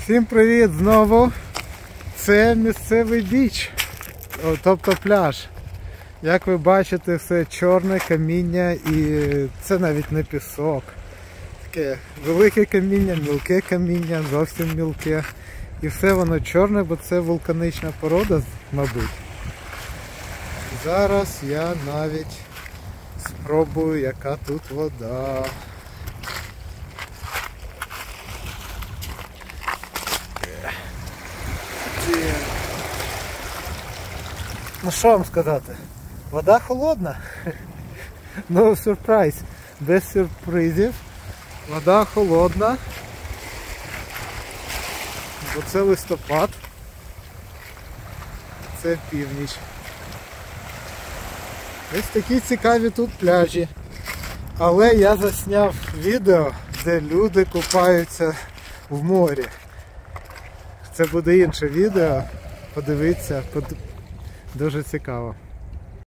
Всім привіт знову! Це місцевий біч, тобто пляж. Як ви бачите, все чорне каміння і це навіть не пісок. Таке велике каміння, мілке каміння, зовсім мілке. І все воно чорне, бо це вулканічна порода, мабуть. Зараз я навіть спробую, яка тут вода. Ну що вам сказати? Вода холодна. No surprise. Без сюрпризів. Вода холодна. Бо це листопад. Це північ. Ось такі цікаві тут пляжі. Але я засняв відео, де люди купаються в морі. Це буде інше відео. Подивіться, дуже цікаво.